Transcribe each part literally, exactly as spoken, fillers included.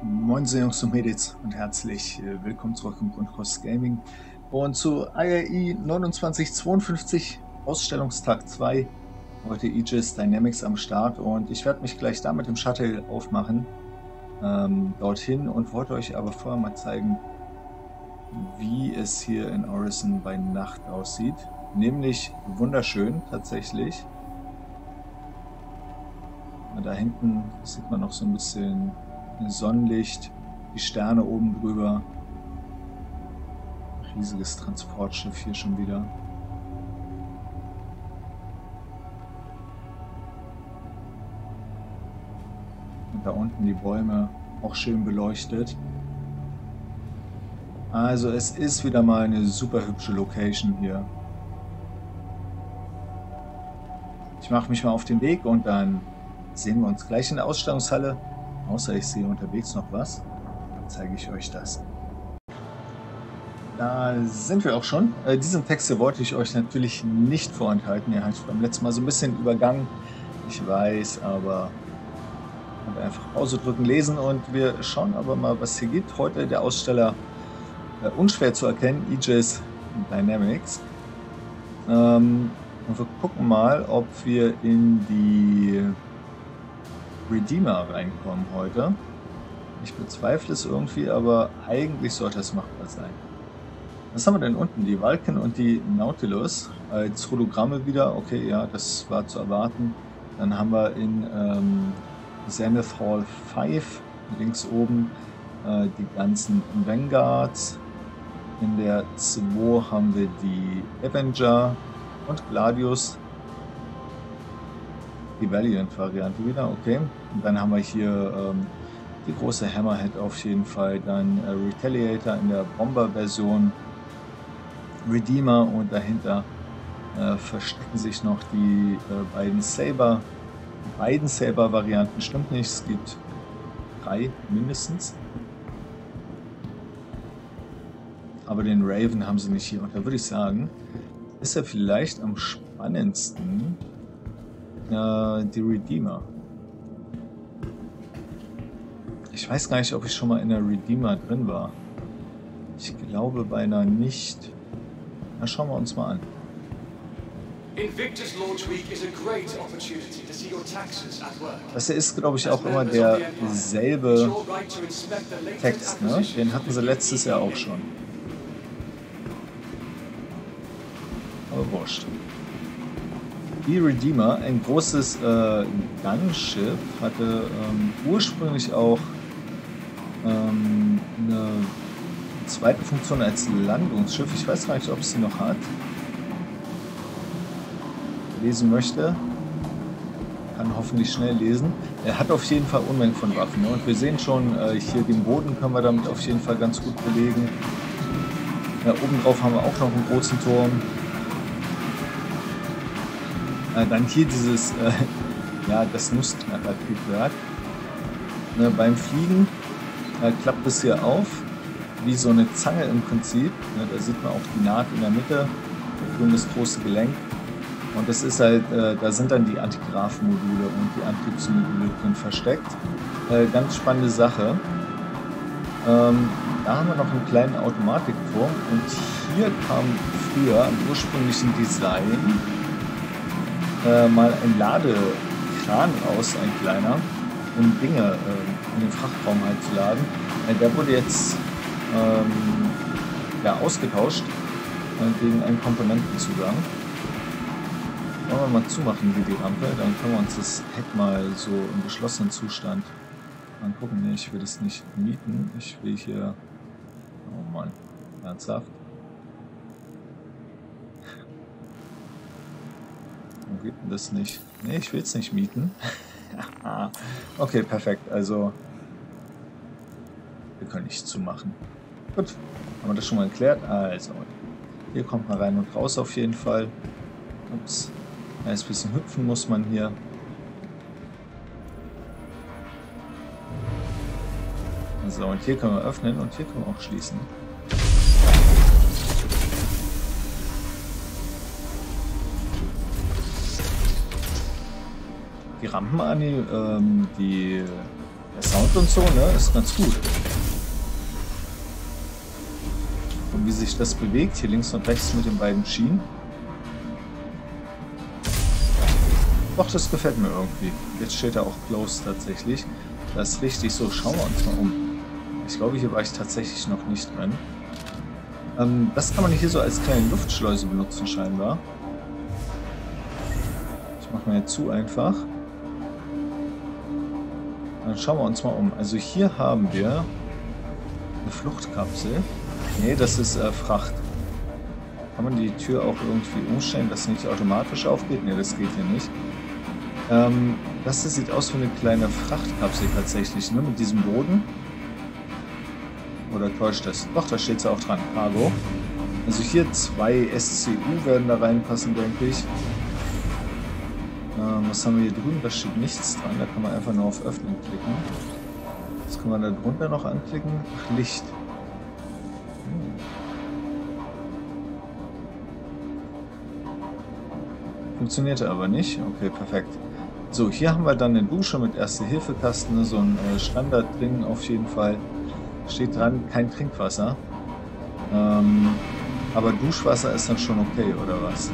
Moin Jungs und Mädels und herzlich äh, willkommen zurück im Grundkurs Gaming und zu I R I neunundzwanzig zweiundfünfzig Ausstellungstag zwei. Heute Aegis Dynamics am Start und ich werde mich gleich da mit dem Shuttle aufmachen ähm, dorthin und wollte euch aber vorher mal zeigen, wie es hier in Orison bei Nacht aussieht. Nämlich wunderschön tatsächlich. Da hinten sieht man noch so ein bisschen Sonnenlicht, die Sterne oben drüber. Riesiges Transportschiff hier schon wieder. Und da unten die Bäume auch schön beleuchtet. Also es ist wieder mal eine super hübsche Location hier. Ich mache mich mal auf den Weg und dann sehen wir uns gleich in der Ausstellungshalle. Außer ich sehe unterwegs noch was, dann zeige ich euch das. Da sind wir auch schon. Äh, diesen Text hier wollte ich euch natürlich nicht vorenthalten. Ihr habt beim letzten Mal so ein bisschen übergangen. Ich weiß, aber einfach Pause drücken, lesen und wir schauen aber mal, was hier gibt. Heute der Aussteller äh, unschwer zu erkennen, Aegis Dynamics. Ähm, und wir gucken mal, ob wir in die Redeemer reinkommen heute. Ich bezweifle es irgendwie, aber eigentlich sollte es machbar sein. Was haben wir denn unten? Die Vulcan und die Nautilus als Hologramme wieder. Okay, ja, das war zu erwarten. Dann haben wir in ähm, Zenith Hall fünf links oben äh, die ganzen Vanguards. In der zwei haben wir die Avenger und Gladius. Die Valiant-Variante wieder, okay. Und dann haben wir hier ähm, die große Hammerhead auf jeden Fall, dann äh, Retaliator in der Bomber-Version, Redeemer und dahinter äh, verstecken sich noch die äh, beiden Saber. Die beiden Saber-Varianten stimmt nicht, es gibt drei mindestens. Aber den Raven haben sie nicht hier und da würde ich sagen, ist er vielleicht am spannendsten die Redeemer. Ich weiß gar nicht, ob ich schon mal in der Redeemer drin war. Ich glaube beinahe nicht. Na, schauen wir uns mal an. Das hier ist, glaube ich, auch immer derselbe Text, ne? Den hatten sie letztes Jahr auch schon. Aber wurscht. Die Redeemer, ein großes äh, Gunship, hatte ähm, ursprünglich auch ähm, eine zweite Funktion als Landungsschiff. Ich weiß gar nicht, ob es sie noch hat. Lesen möchte, kann hoffentlich schnell lesen. Er hat auf jeden Fall Unmengen von Waffen. Ne? Und wir sehen schon, äh, hier den Boden können wir damit auf jeden Fall ganz gut belegen. Ja, obendrauf haben wir auch noch einen großen Turm. Äh, dann hier dieses, äh, ja, das Nussknacker-Triebwerk. Ne, beim Fliegen äh, klappt es hier auf, wie so eine Zange im Prinzip. Ne, da sieht man auch die Naht in der Mitte und das große Gelenk. Und das ist halt, äh, da sind dann die Antigraf-Module und die Antriebsmodule drin versteckt. Äh, ganz spannende Sache. Ähm, da haben wir noch einen kleinen Automatikturm und hier kam früher im ursprünglichen Design Äh, mal ein Ladekran raus, ein kleiner, um Dinge äh, in den Frachtraum halt zu laden. Äh, der wurde jetzt ähm, ja, ausgetauscht äh, gegen einen Komponentenzugang. Wollen wir mal zumachen hier die Rampe, dann können wir uns das Heck mal so im geschlossenen Zustand angucken. Nee, ich will das nicht mieten. Ich will hier... Oh Mann, ernsthaft? Geht denn das nicht? Ne, ich will es nicht mieten. Okay, perfekt. Also, wir können nichts zumachen. Gut, haben wir das schon mal geklärt. Also, hier kommt man rein und raus auf jeden Fall. Ups, ein bisschen hüpfen muss man hier. So, und hier können wir öffnen und hier können wir auch schließen. Die Rampen, ähm, die Der Sound und so, ne, ist ganz gut. Und wie sich das bewegt, hier links und rechts mit den beiden Schienen. Doch, das gefällt mir irgendwie. Jetzt steht da auch Close tatsächlich. Das ist richtig so. Schauen wir uns mal um. Ich glaube, hier war ich tatsächlich noch nicht drin. Ähm, das kann man hier so als kleine Luftschleuse benutzen scheinbar. Ich mache mal jetzt zu einfach. Dann schauen wir uns mal um. Also hier haben wir eine Fluchtkapsel. Nee, das ist äh, Fracht. Kann man die Tür auch irgendwie umstellen, dass sie nicht automatisch aufgeht? Nee, das geht hier nicht. Ähm, das hier sieht aus wie eine kleine Frachtkapsel tatsächlich, ne? Mit diesem Boden. Oder täuscht das? Doch, da steht es auch dran. Cargo. Also hier zwei S C U werden da reinpassen, denke ich. Ähm, was haben wir hier drüben? Da steht nichts dran. Da kann man einfach nur auf Öffnen klicken. Was kann man da drunter noch anklicken? Ach, Licht. Hm. Funktionierte aber nicht. Okay, perfekt. So, hier haben wir dann eine Dusche mit Erste-Hilfe-Kasten. Ne? So ein äh, Standard-Ding auf jeden Fall. Steht dran, kein Trinkwasser. Ähm, aber Duschwasser ist dann schon okay, oder was?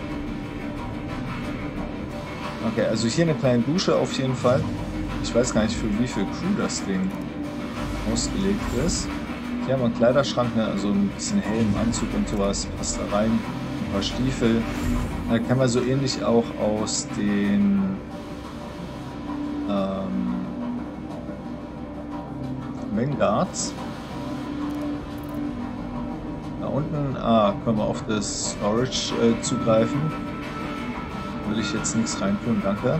Okay, also hier eine kleine Dusche auf jeden Fall. Ich weiß gar nicht, für wie viel Crew das Ding ausgelegt ist. Hier haben wir einen Kleiderschrank, ne? Also ein bisschen Helm, Anzug und sowas. Passt da rein. Ein paar Stiefel. Da kann man so ähnlich auch aus den ähm, Vanguards. Da unten ah, können wir auf das Storage äh, zugreifen. Will ich jetzt nichts reintun, danke.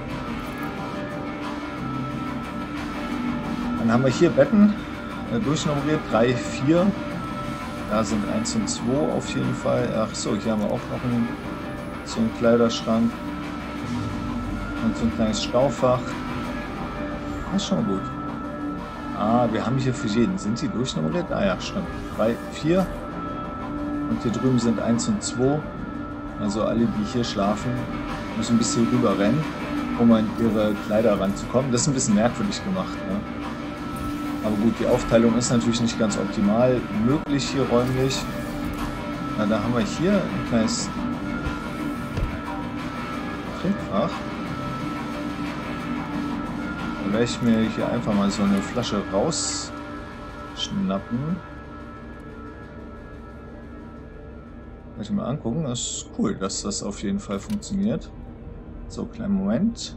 Dann haben wir hier Betten äh, durchnummeriert, drei, vier. Da sind eins und zwei auf jeden Fall. Ach so, hier haben wir auch noch einen, so einen Kleiderschrank. Und so ein kleines Staufach. Das ist schon gut. Ah, wir haben hier für jeden. Sind die durchnummeriert? Ah ja, stimmt. drei, vier. Und hier drüben sind eins und zwei. Also alle, die hier schlafen, müssen ein bisschen rüber rennen, um an ihre Kleider ranzukommen. Das ist ein bisschen merkwürdig gemacht. Ne? Aber gut, die Aufteilung ist natürlich nicht ganz optimal möglich hier räumlich. Na, da haben wir hier ein kleines Trinkfach. Da werde ich mir hier einfach mal so eine Flasche rausschnappen. Werde ich mal angucken. Das ist cool, dass das auf jeden Fall funktioniert. So, kleinen Moment.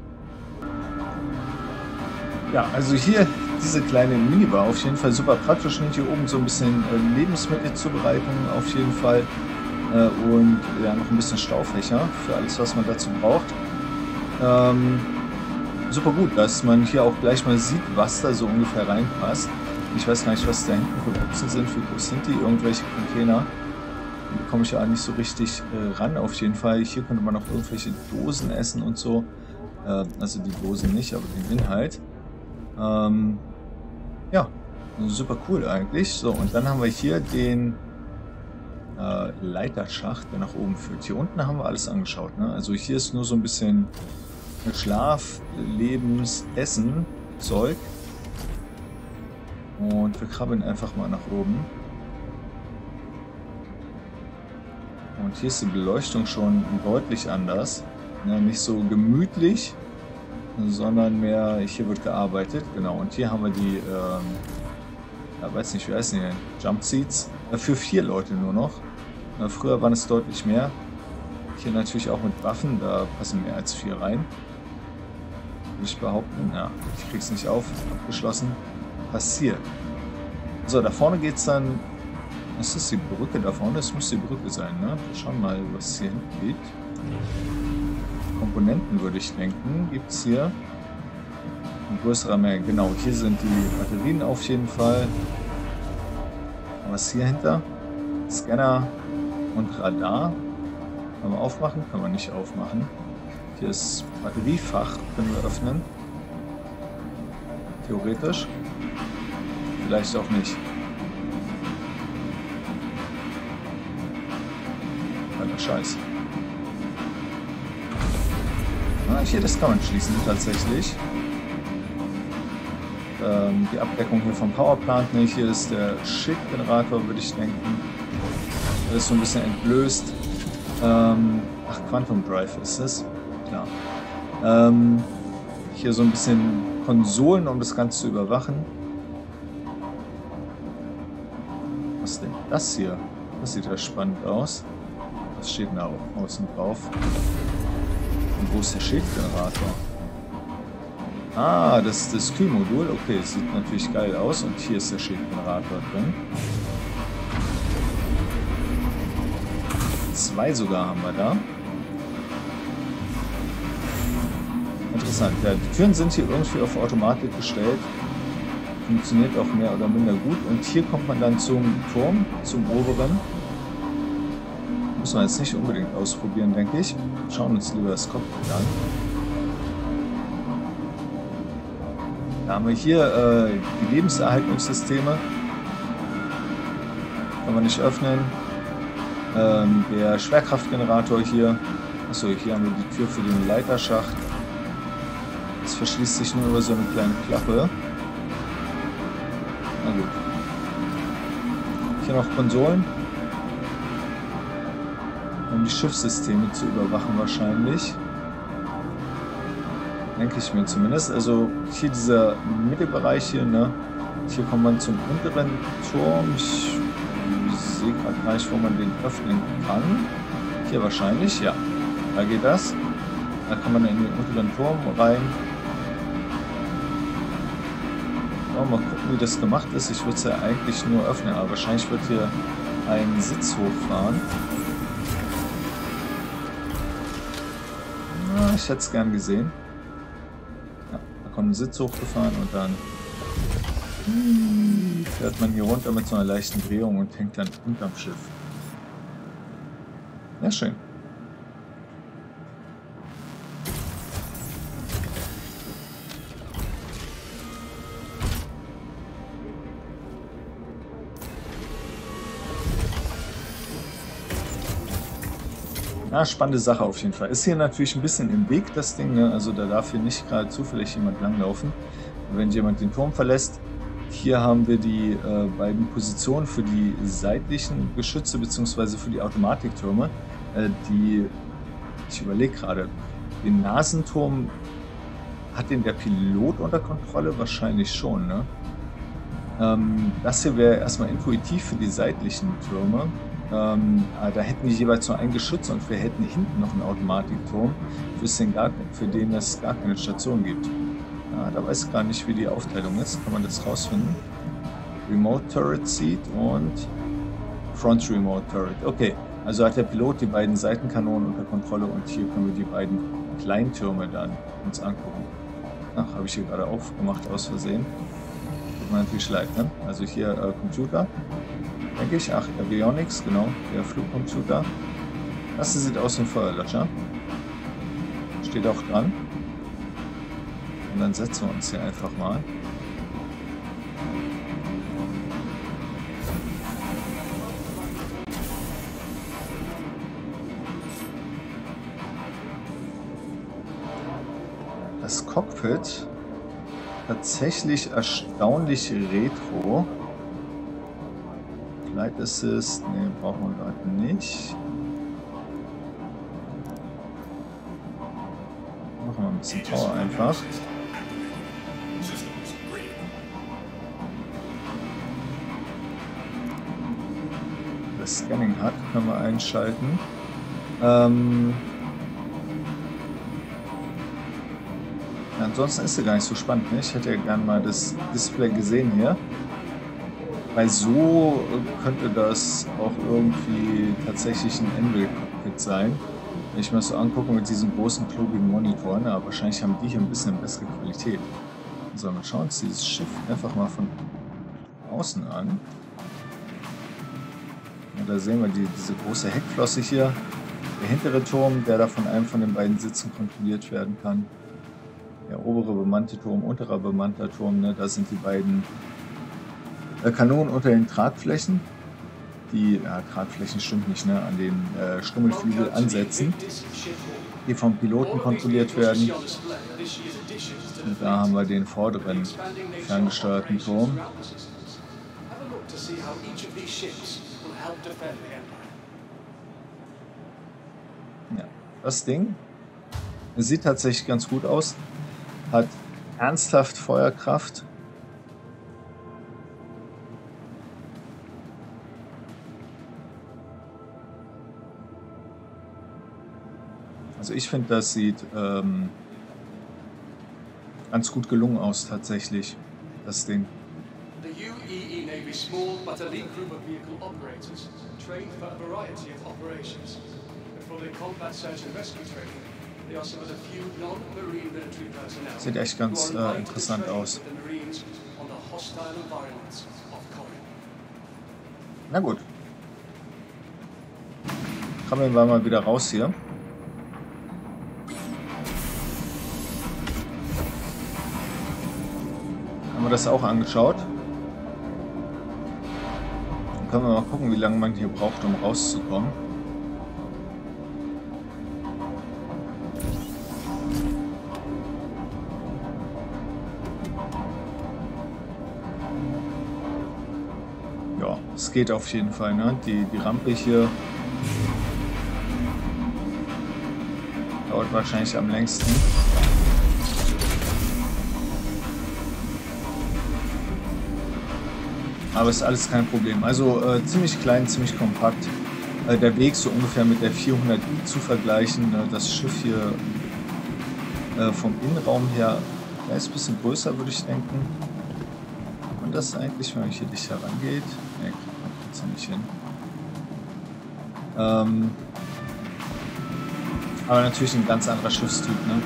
Ja, also hier diese kleine Minibar auf jeden Fall super praktisch. Und hier oben so ein bisschen äh, Lebensmittelzubereitung auf jeden Fall. Äh, und ja, noch ein bisschen Staufächer für alles, was man dazu braucht. Ähm, super gut, dass man hier auch gleich mal sieht, was da so ungefähr reinpasst. Ich weiß gar nicht, was da hinten für Boxen sind. Wie groß sind die? Irgendwelche Container. Da komme ich ja nicht so richtig äh, ran auf jeden Fall. Hier könnte man noch irgendwelche Dosen essen und so. Äh, also die Dosen nicht, aber den Inhalt. Ähm, ja, super cool eigentlich. So, und dann haben wir hier den äh, Leiterschacht, der nach oben führt. Hier unten haben wir alles angeschaut. Ne? Also hier ist nur so ein bisschen Schlaf, Lebens, Essen, Zeug. Und wir krabbeln einfach mal nach oben. Und hier ist die Beleuchtung schon deutlich anders. Ja, nicht so gemütlich, sondern mehr, hier wird gearbeitet. Genau, und hier haben wir die, ähm, ja, weiß nicht, wie heißen die denn? Jump Seats. Äh, für vier Leute nur noch. Äh, früher waren es deutlich mehr. Hier natürlich auch mit Waffen, da passen mehr als vier rein. Würde ich behaupten. Ja, ich krieg's nicht auf. Abgeschlossen. Passiert. So, da vorne geht's dann. Ist das die Brücke da vorne? Das muss die Brücke sein, ne? Wir schauen mal, was hier hinten gibt. Komponenten, würde ich denken, gibt es hier. Ein größerer Menge. Genau, hier sind die Batterien auf jeden Fall. Was hier hinter? Scanner und Radar. Können wir aufmachen? Können wir nicht aufmachen. Hier ist Batteriefach, können wir öffnen. Theoretisch. Vielleicht auch nicht. Scheiße. Ah, hier, das kann man schließen, tatsächlich. ähm, die Abdeckung hier vom Powerplant. Ne? Hier ist der Schildgenerator, würde ich denken. Das ist so ein bisschen entblößt. Ähm, ach, Quantum Drive ist es. Klar. Ähm, hier so ein bisschen Konsolen, um das Ganze zu überwachen. Was ist denn das hier? Das sieht ja spannend aus. Was steht da außen drauf? Und wo ist der Schildgenerator? Ah, das ist das Kühlmodul. Okay, es sieht natürlich geil aus. Und hier ist der Schildgenerator drin. Zwei sogar haben wir da. Interessant. Ja, die Türen sind hier irgendwie auf Automatik gestellt. Funktioniert auch mehr oder minder gut. Und hier kommt man dann zum Turm, zum oberen. Muss man jetzt nicht unbedingt ausprobieren, denke ich. Schauen uns lieber das Cockpit an. Da haben wir hier äh, die Lebenserhaltungssysteme. Kann man nicht öffnen. Ähm, der Schwerkraftgenerator hier. Achso, hier haben wir die Tür für den Leiterschacht. Das verschließt sich nur über so eine kleine Klappe. Na gut. Hier noch Konsolen. Um die Schiffssysteme zu überwachen wahrscheinlich. Denke ich mir zumindest. Also hier dieser Mittelbereich hier, ne? Hier kommt man zum unteren Turm. Ich, ich sehe gerade gar nicht, wo man den öffnen kann. Hier wahrscheinlich, ja. Da geht das. Da kann man in den unteren Turm rein. Ja, mal gucken, wie das gemacht ist. Ich würde es ja eigentlich nur öffnen, aber wahrscheinlich wird hier ein Sitz hochfahren. Na, ich hätte es gern gesehen. Da kommt ein Sitz hochgefahren und dann fährt man hier runter mit so einer leichten Drehung und hängt dann unterm Schiff. Ja, schön. Ja, spannende Sache auf jeden Fall. Ist hier natürlich ein bisschen im Weg, das Ding, ne? Also da darf hier nicht gerade zufällig jemand langlaufen. Wenn jemand den Turm verlässt, hier haben wir die äh, beiden Positionen für die seitlichen Geschütze bzw. für die Automatiktürme. Äh, die, ich überlege gerade, den Nasenturm hat den der Pilot unter Kontrolle? Wahrscheinlich schon, ne? Ähm, das hier wäre erstmal intuitiv für die seitlichen Türme. Ähm, da hätten wir jeweils nur ein Geschütz und wir hätten hinten noch einen Automatikturm, für den, gar, für den es gar keine Station gibt. Ja, da weiß ich gar nicht, wie die Aufteilung ist. Kann man das rausfinden? Remote Turret Seat und Front Remote Turret. Okay, also hat der Pilot die beiden Seitenkanonen unter Kontrolle und hier können wir die beiden Kleintürme dann uns angucken. Ach, habe ich hier gerade aufgemacht aus Versehen. Tut mir natürlich leid, ne? Also hier äh, Computer. Denke ich, ach, Avionics, genau, der Flugcomputer. Das hier sieht aus wie ein Feuerlöscher. Steht auch dran. Und dann setzen wir uns hier einfach mal. Das Cockpit tatsächlich erstaunlich retro. Flight Assist, ne, brauchen wir gerade nicht. Machen wir ein bisschen Power einfach. Das Scanning hat, können wir einschalten. Ähm ja, ansonsten ist sie gar nicht so spannend, ne? Ich hätte ja gerne mal das Display gesehen hier. Weil so könnte das auch irgendwie tatsächlich ein Anvil-Cockpit sein. Wenn ich mir das so angucke mit diesen großen, klobigen Monitoren, aber wahrscheinlich haben die hier ein bisschen bessere Qualität. So, wir schauen uns dieses Schiff einfach mal von außen an. Und da sehen wir die, diese große Heckflosse hier. Der hintere Turm, der da von einem von den beiden Sitzen kontrolliert werden kann. Der obere bemannte Turm, unterer bemannter Turm, ne, da sind die beiden Kanonen unter den Tragflächen. die, ja, Tragflächen stimmt nicht, ne, an den äh, Stummelflügel ansetzen, die vom Piloten kontrolliert werden. Und da haben wir den vorderen ferngesteuerten Turm. Ja, das Ding sieht tatsächlich ganz gut aus, hat ernsthaft Feuerkraft. Also ich finde, das sieht ähm, ganz gut gelungen aus, tatsächlich, das Ding. The U E E Navy small but elite group of vehicle operators trained for a variety of operations. And for their combat search and rescue training, they are some of the few non-marine military personnel Sieht echt ganz äh, interessant aus. Na gut. Kommen wir mal wieder raus hier. Haben wir das auch angeschaut. Dann können wir mal gucken, wie lange man hier braucht, um rauszukommen. Ja, es geht auf jeden Fall, ne? Die, die Rampe hier dauert wahrscheinlich am längsten. Aber ist alles kein Problem. Also äh, ziemlich klein, ziemlich kompakt. Äh, der Weg so ungefähr mit der vierhundert i zu vergleichen. Äh, das Schiff hier äh, vom Innenraum her ja, ist ein bisschen größer, würde ich denken. Und das eigentlich, wenn man hier dicht herangeht. Ne, kriegt man jetzt nicht hin. Ähm, aber natürlich ein ganz anderer Schiffstyp, ne?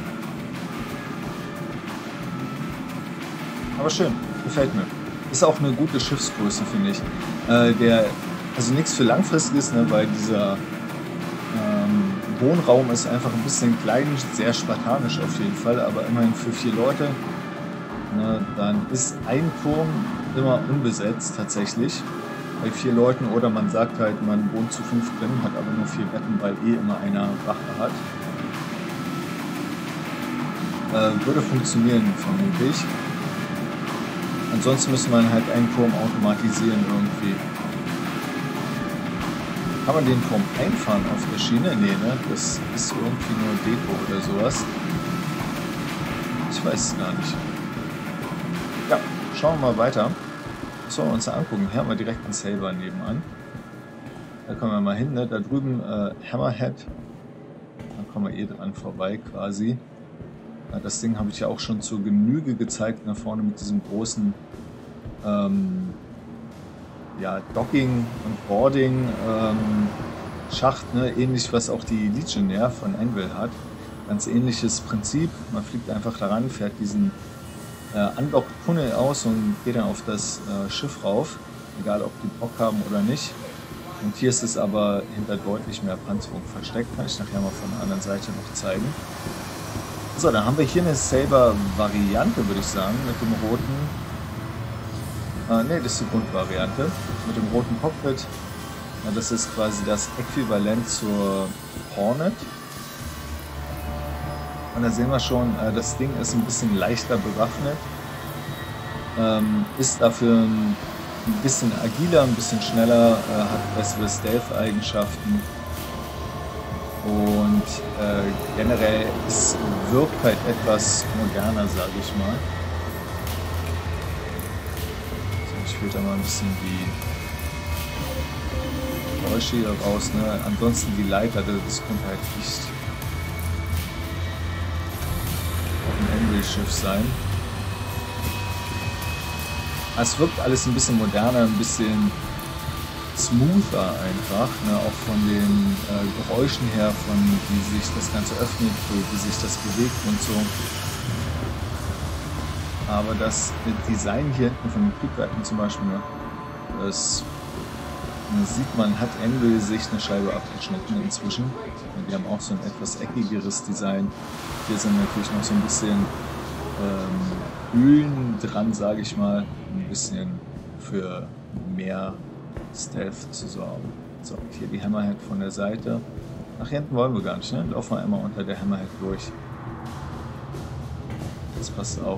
Aber schön, gefällt mir. Ist auch eine gute Schiffsgröße, finde ich. Äh, der, also nichts für langfristiges, ne, weil dieser ähm, Wohnraum ist einfach ein bisschen klein, sehr spartanisch auf jeden Fall, aber immerhin für vier Leute. Ne, dann ist ein Turm immer unbesetzt tatsächlich bei vier Leuten, oder man sagt halt, man wohnt zu fünf drin, hat aber nur vier Betten, weil eh immer einer Wache hat. Äh, würde funktionieren, vermute ich. Ansonsten müsste man halt einen Turm automatisieren irgendwie. Kann man den Turm einfahren auf der Schiene? Nee, ne? Das ist irgendwie nur Deko oder sowas. Ich weiß es gar nicht. Ja, schauen wir mal weiter. Was wollen wir uns da angucken? Hier haben wir direkt einen Saber nebenan. Da kommen wir mal hin, ne? Da drüben äh, Hammerhead. Da kommen wir eh dran vorbei quasi. Das Ding habe ich ja auch schon zur Genüge gezeigt, nach vorne mit diesem großen ähm, ja, Docking- und Boarding-Schacht, ähm, ne? Ähnlich, was auch die Legionnaire von Anvil hat. Ganz ähnliches Prinzip. Man fliegt einfach daran, fährt diesen äh, Andock-Tunnel aus und geht dann auf das äh, Schiff rauf, egal ob die Bock haben oder nicht. Und hier ist es aber hinter deutlich mehr Panzerung versteckt. Kann ich nachher mal von der anderen Seite noch zeigen. So, dann haben wir hier eine Saber-Variante, würde ich sagen, mit dem roten. Äh, ne, das ist die Grundvariante. Mit dem roten Cockpit. Ja, das ist quasi das Äquivalent zur Hornet. Und da sehen wir schon, äh, das Ding ist ein bisschen leichter bewaffnet. Ähm, ist dafür ein, ein bisschen agiler, ein bisschen schneller, äh, hat bessere Stealth-Eigenschaften. Und äh, generell es wirkt halt etwas moderner, sage ich mal. So, ich filter mal ein bisschen die Geräusche hier raus. Ne? Ansonsten die Leiter, das könnte halt nicht auf ein Anvil-Schiff sein. Es wirkt alles ein bisschen moderner, ein bisschen smoother einfach, ne? Auch von den äh, Geräuschen her, von wie sich das Ganze öffnet, wie sich das bewegt und so. Aber das Design hier hinten von den Triebwerken zum Beispiel, ne? das, das sieht man, hat Anvil sich eine Scheibe abgeschnitten inzwischen. Und die haben auch so ein etwas eckigeres Design. Hier sind natürlich noch so ein bisschen ähm, Ölen dran, sage ich mal. Ein bisschen für mehr Stealth zu sorgen. So, hier die Hammerhead von der Seite. Nach hinten wollen wir gar nicht, ne? Laufen wir einmal unter der Hammerhead durch. Das passt auch.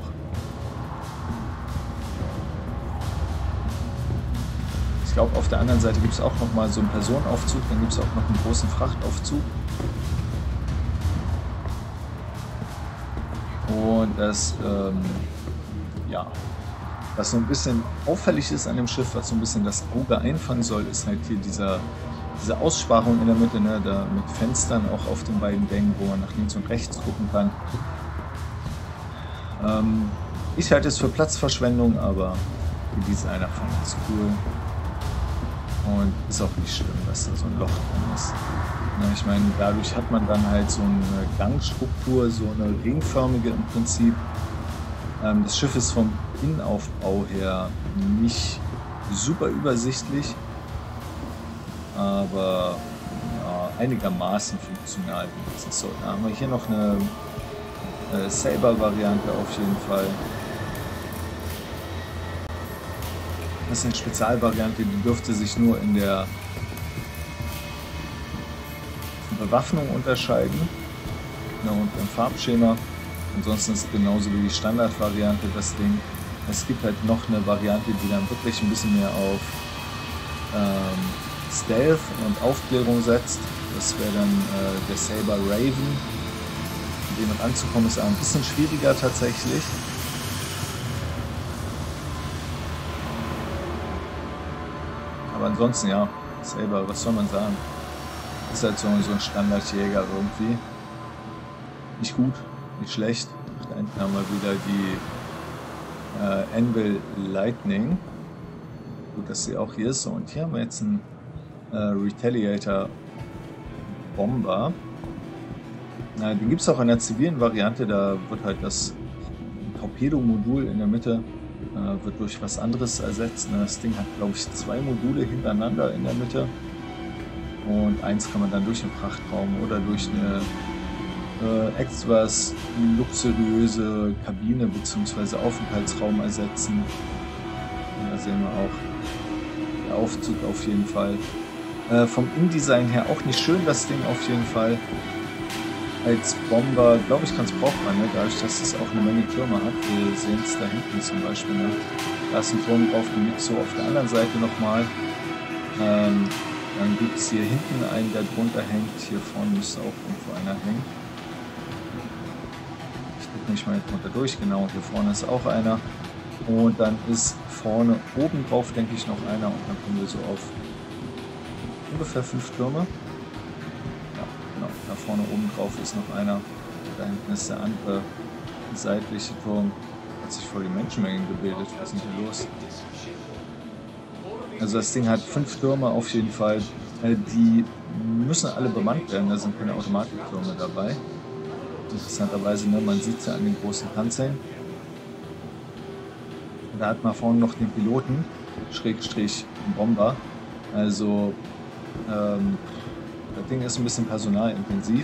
Ich glaube, auf der anderen Seite gibt es auch noch mal so einen Personenaufzug, dann gibt es auch noch einen großen Frachtaufzug. Und das, ähm, ja, was so ein bisschen auffällig ist an dem Schiff, was so ein bisschen das Auge einfangen soll, ist halt hier dieser, diese Aussparung in der Mitte, ne, da mit Fenstern auch auf den beiden Gängen, wo man nach links und rechts gucken kann. Ähm, ich halte es für Platzverschwendung, aber die Designer fanden es cool. Und ist auch nicht schlimm, dass da so ein Loch drin ist. Ja, ich meine, dadurch hat man dann halt so eine Gangstruktur, so eine ringförmige im Prinzip. Ähm, das Schiff ist vom Innenaufbau her nicht super übersichtlich, aber ja, einigermaßen funktional. So, da haben wir hier noch eine äh, Saber-Variante auf jeden Fall. Das ist eine Spezialvariante, die dürfte sich nur in der Bewaffnung unterscheiden, ja, und im Farbschema. Ansonsten ist es genauso wie die Standardvariante das Ding. Es gibt halt noch eine Variante, die dann wirklich ein bisschen mehr auf ähm, Stealth und Aufklärung setzt. Das wäre dann äh, der Saber Raven. Mit dem ranzukommen ist auch ein bisschen schwieriger tatsächlich. Aber ansonsten, ja, Saber, was soll man sagen? Ist halt so, so ein Standardjäger irgendwie. Nicht gut, nicht schlecht. Da hinten haben wir wieder die äh, Anvil Lightning. Gut, dass sie auch hier ist. So, und hier haben wir jetzt einen äh, Retaliator Bomber. Na, den gibt es auch in der zivilen Variante. Da wird halt das Torpedomodul in der Mitte äh, wird durch was anderes ersetzt. Das Ding hat, glaube ich, zwei Module hintereinander in der Mitte. Und eins kann man dann durch den Frachtraum oder durch eine äh, etwas luxuriöse Kabine bzw. Aufenthaltsraum ersetzen. Und da sehen wir auch der Aufzug auf jeden Fall. Äh, vom InDesign her auch nicht schön, das Ding auf jeden Fall. Als Bomber, glaube ich, ganz brauchbar, ne? Dadurch, dass es auch eine Menge Türme hat. Wir sehen es da hinten zum Beispiel. Ne? Da ist ein Turm drauf, den gibt es so auf der anderen Seite nochmal. Ähm, Dann gibt es hier hinten einen, der drunter hängt. Hier vorne müsste auch irgendwo einer hängen. Ich drücke mich mal jetzt drunter durch. Genau, hier vorne ist auch einer. Und dann ist vorne oben drauf, denke ich, noch einer. Und dann kommen wir so auf ungefähr fünf Türme. Ja, genau. Da vorne oben drauf ist noch einer. Da hinten ist der andere seitliche Turm. Hat sich voll die Menschenmengen gebildet. Was ist denn hier los? Also das Ding hat fünf Türme auf jeden Fall. Die müssen alle bemannt werden, da sind keine Automatiktürme dabei. Interessanterweise, ne, man sieht es ja an den großen Panzern. Da hat man vorne noch den Piloten, Schrägstrich Bomber. Also ähm, das Ding ist ein bisschen personalintensiv.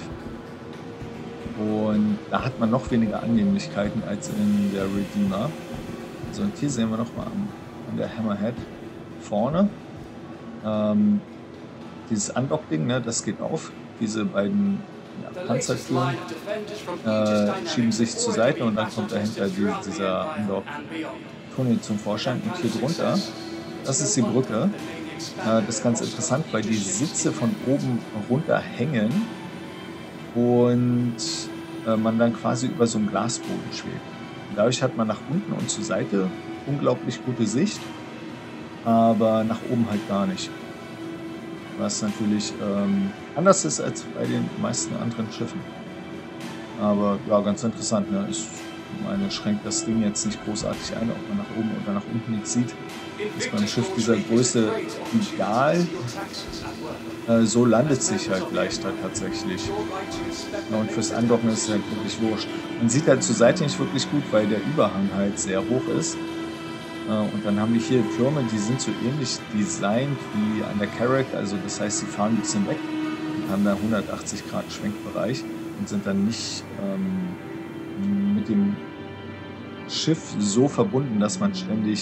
Und da hat man noch weniger Annehmlichkeiten als in der Redeemer. So, und hier sehen wir nochmal an, an der Hammerhead vorne. Ähm, dieses Undock-Ding, ne, das geht auf. Diese beiden ja, Panzertüren äh, schieben sich zur Seite und dann kommt dahinter die, dieser Undock-Tunnel zum Vorschein. Und hier drunter, das ist die Brücke. Äh, das ist ganz interessant, weil die Sitze von oben runter hängen und äh, man dann quasi über so einem Glasboden schwebt. Dadurch hat man nach unten und zur Seite unglaublich gute Sicht, aber nach oben halt gar nicht. Was natürlich ähm, anders ist als bei den meisten anderen Schiffen. Aber ja, ganz interessant. Ne? Ich meine, schränkt das Ding jetzt nicht großartig ein, ob man nach oben oder nach unten nichts sieht. Ist beim Schiff dieser Größe egal. Äh, so landet sich halt leichter tatsächlich. Ja, und fürs Andocken ist es halt wirklich wurscht. Man sieht halt zur Seite nicht wirklich gut, weil der Überhang halt sehr hoch ist. Und dann haben wir hier Türme, die sind so ähnlich designt wie an der Carrack, also das heißt, sie fahren ein bisschen weg und haben da hundertachtzig Grad Schwenkbereich und sind dann nicht ähm, mit dem Schiff so verbunden, dass man ständig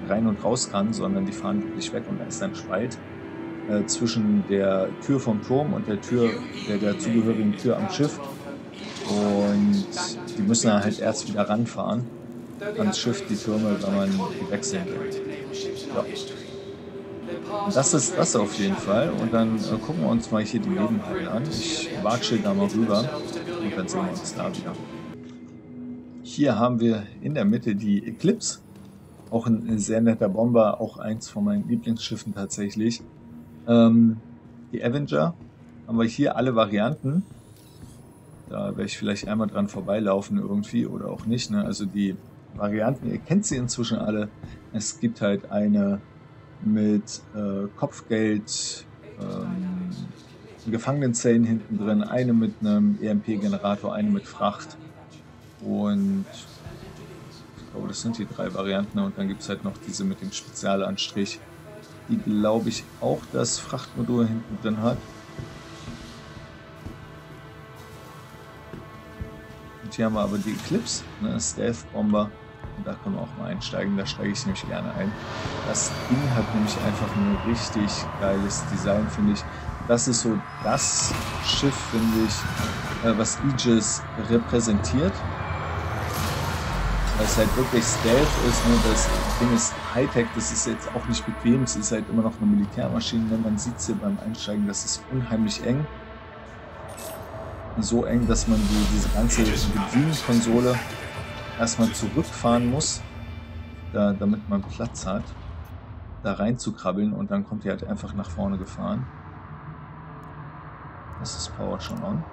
rein und raus kann, sondern die fahren wirklich weg und da ist ein Spalt äh, zwischen der Tür vom Turm und der Tür, der dazugehörigen Tür am Schiff. Und die müssen dann halt erst wieder ranfahren ans Schiff, die Türme, wenn man die wechseln will. Ja. Das ist das auf jeden Fall. Und dann äh, gucken wir uns mal hier die Nebenhallen an. Ich watsche da mal rüber und dann sehen wir uns da wieder. Hier haben wir in der Mitte die Eclipse. Auch ein sehr netter Bomber, auch eins von meinen Lieblingsschiffen tatsächlich. Ähm, die Avenger haben wir hier alle Varianten. Da werde ich vielleicht einmal dran vorbeilaufen irgendwie oder auch nicht. Ne? Also die Varianten, ihr kennt sie inzwischen alle. Es gibt halt eine mit äh, Kopfgeld, ähm, Gefangenenzellen hinten drin, eine mit einem E M P-Generator, eine mit Fracht. Und ich glaube, das sind die drei Varianten. Und dann gibt es halt noch diese mit dem Spezialanstrich, die, glaube ich, auch das Frachtmodul hinten drin hat. Und hier haben wir aber die Eclipse, ne, Stealth-Bomber. Und da können wir auch mal einsteigen, da steige ich nämlich gerne ein. Das Ding hat nämlich einfach ein richtig geiles Design, finde ich. Das ist so das Schiff, finde ich, äh, was Aegis repräsentiert. Weil es halt wirklich Stealth ist, ne? Das Ding ist Hightech, das ist jetzt auch nicht bequem, es ist halt immer noch eine Militärmaschine, ne? Man sieht es hier beim Einsteigen, das ist unheimlich eng. So eng, dass man die, diese ganze Bedienungskonsole erstmal zurückfahren muss, da, damit man Platz hat, da rein zu krabbeln und dann kommt ihr halt einfach nach vorne gefahren. Das ist Power schon on.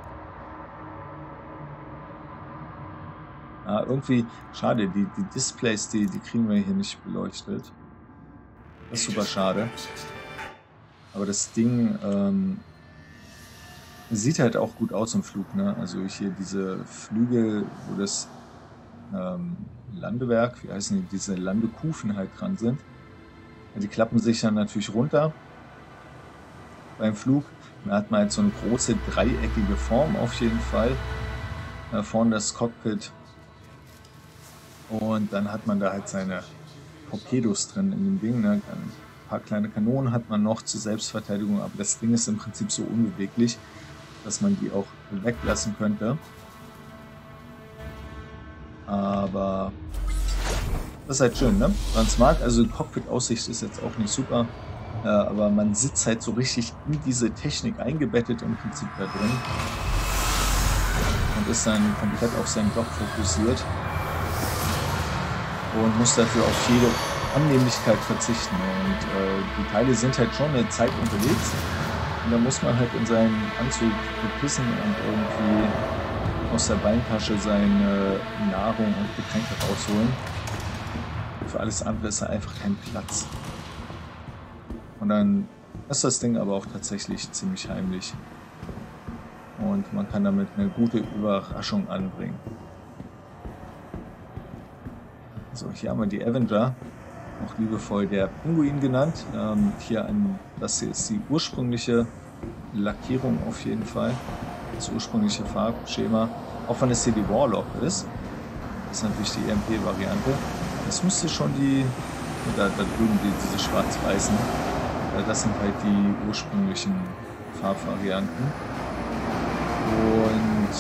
Ja, irgendwie schade, die, die Displays, die, die kriegen wir hier nicht beleuchtet. Das ist super schade. Aber das Ding ähm, sieht halt auch gut aus im Flug, ne? Also hier diese Flügel, wo das ähm, Landewerk, wie heißen die, diese Landekufen halt dran sind. Ja, die klappen sich dann natürlich runter beim Flug. Da hat man halt so eine große dreieckige Form auf jeden Fall. Da vorne das Cockpit. Und dann hat man da halt seine Torpedos drin in dem Ding. Ne? Ein paar kleine Kanonen hat man noch zur Selbstverteidigung, aber das Ding ist im Prinzip so unbeweglich, dass man die auch weglassen könnte. Aber das ist halt schön, ne? Man es mag, also die Cockpit-Aussicht ist jetzt auch nicht super, äh, aber man sitzt halt so richtig in diese Technik eingebettet im Prinzip da drin und ist dann komplett auf seinen Job fokussiert und muss dafür auf jede Annehmlichkeit verzichten. Und äh, die Teile sind halt schon eine Zeit unterwegs und da muss man halt in seinen Anzug pissen und irgendwie aus der Beintasche seine Nahrung und Getränke rausholen. Für alles andere ist da einfach kein Platz. Und dann ist das Ding aber auch tatsächlich ziemlich heimlich. Und man kann damit eine gute Überraschung anbringen. So, hier haben wir die Avenger, auch liebevoll der Pinguin genannt. Ähm, hier ein, das hier ist die ursprüngliche Lackierung auf jeden Fall. Das ursprüngliche Farbschema, auch wenn es hier die Warlock ist. Das ist natürlich die E M P-Variante. Das müsste schon die, da, da drüben die, diese schwarz-weißen, das sind halt die ursprünglichen Farbvarianten. Und